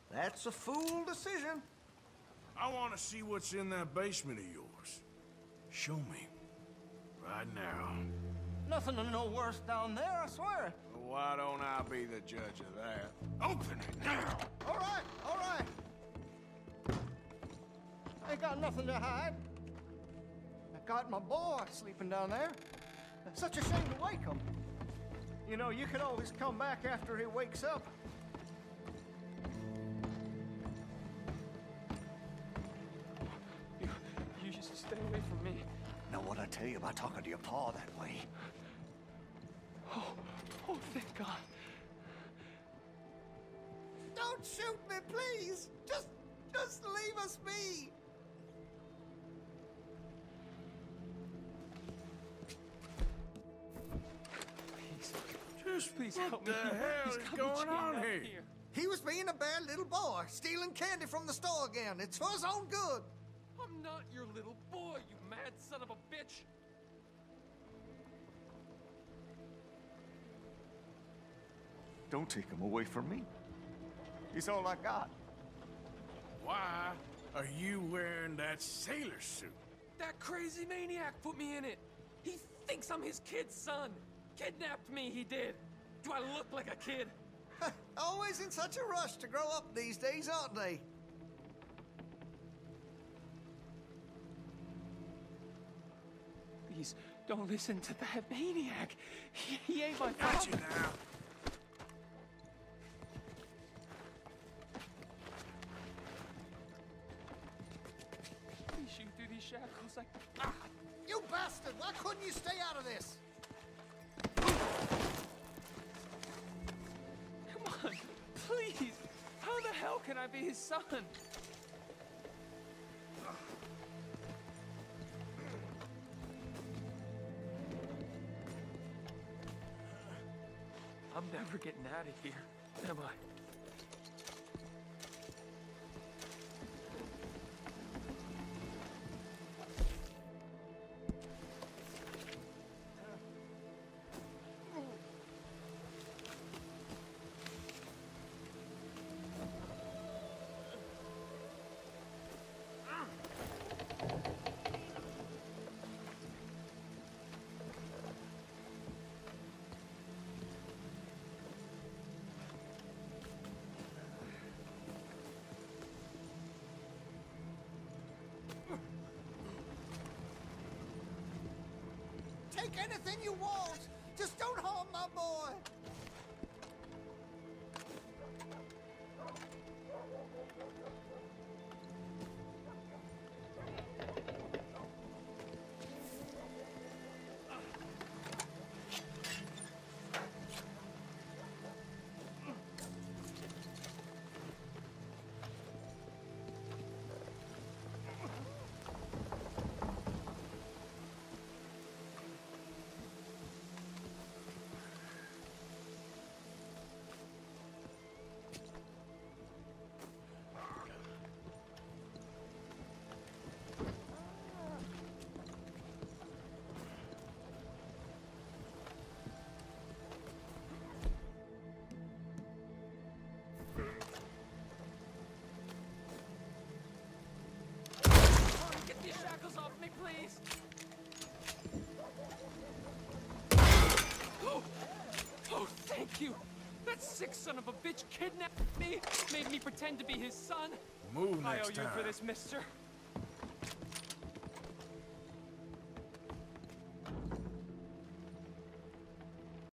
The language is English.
That's a fool decision. I want to see what's in that basement of yours. Show me. Right now. Nothing to no worse down there, I swear. Well, why don't I be the judge of that? Open it now! All right, all right. I ain't got nothing to hide. I got my boy sleeping down there. It's such a shame to wake him. You know, you could always come back after he wakes up. You just stay away from me. Know what I tell you about talking to your pa that way? Oh, thank God. Don't shoot me, please. Just leave us be. Please help me. What the hell is going on here? He was being a bad little boy, stealing candy from the store again. It's for his own good. I'm not your little boy, you mad son of a bitch. Don't take him away from me. He's all I got. Why are you wearing that sailor suit? That crazy maniac put me in it. He thinks I'm his kid's son. Kidnapped me, he did. Do I look like a kid? Always in such a rush to grow up these days, aren't they? Please, don't listen to that maniac. He ain't my Got father. you now. Please shoot through these shackles like... You bastard! Why couldn't you stay out of this? Come on, please. How the hell can I be his son? I'm never getting out of here, am I? Take anything you want. Just don't harm my boy. Get these shackles off me, please! Oh, thank you! That sick son of a bitch kidnapped me, made me pretend to be his son. Move I next owe you time. for this, mister.